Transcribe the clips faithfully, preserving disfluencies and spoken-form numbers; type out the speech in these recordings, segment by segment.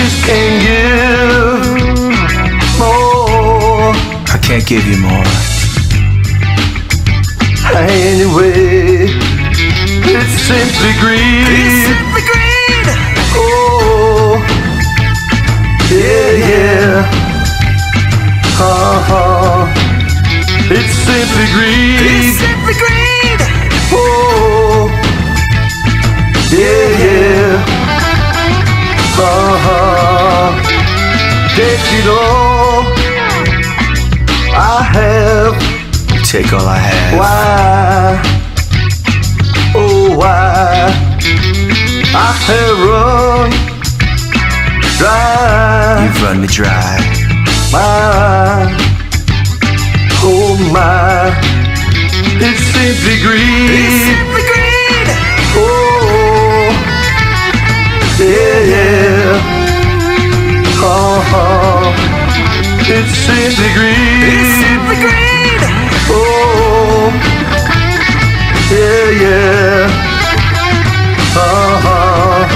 just can't give more. I can't give you more. Anyway, it's simply greed. It's simply greed. Oh, yeah, yeah. Uh-huh. It's simply greed. It's simply greed. Oh, yeah, yeah. Uh-huh. Take it all I have. You take all I have. Why? Oh, why? I have run dry. You've run me dry. My, oh my, it's simply greed. It's simply greed. Oh, yeah, yeah. Uh-huh. It's simply greed. It's simply greed. Oh, yeah, yeah. Uh-huh.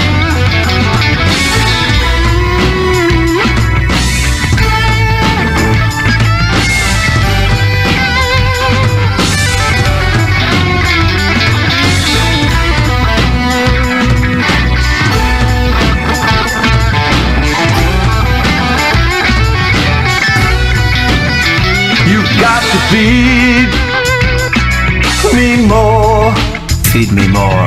Got to feed me more. Feed me more.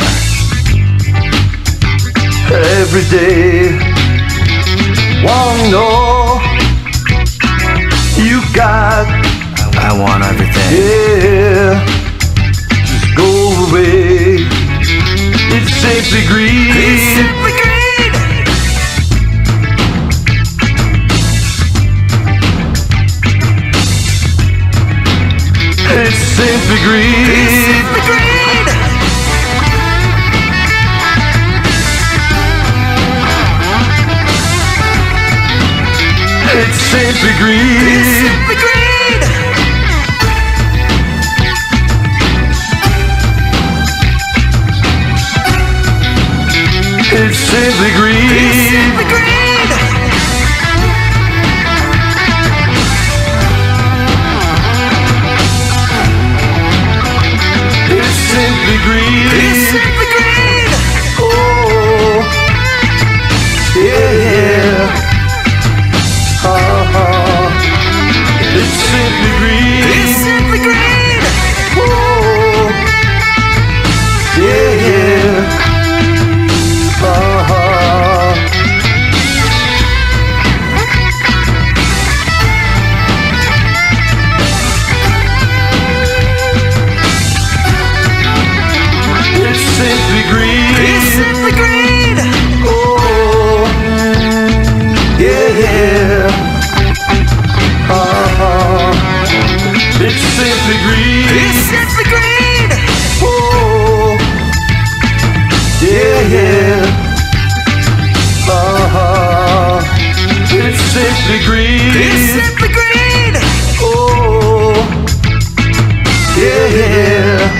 Every day. Want more. You got. I want everything. Yeah. Just go away. It's simply greed. It's simply greed. It's simply greed. It's simply greed. It's simply greed. It's simply greed. It's simply greed. It's simply greed. Simply greed. It's simply greed. Oh, yeah, yeah. Uh-huh. It's simply greed. It's simply greed. Oh, yeah, yeah. Uh-huh. Simply greed. It's simply greed. Oh, yeah, yeah. Uh-huh. It's simply greed. It's simply greed. Oh, yeah, yeah. Uh-huh. It's simply greed. It's simply greed. Oh, yeah, yeah.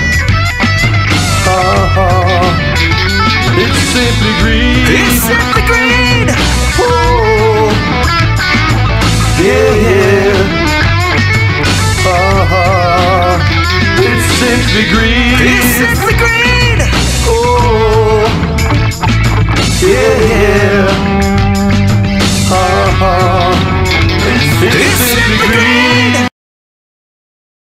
Uh-huh. It's simply greed. It's simply greed. Oh, yeah, yeah. Uh-huh. It's simply greed. It's simply greed.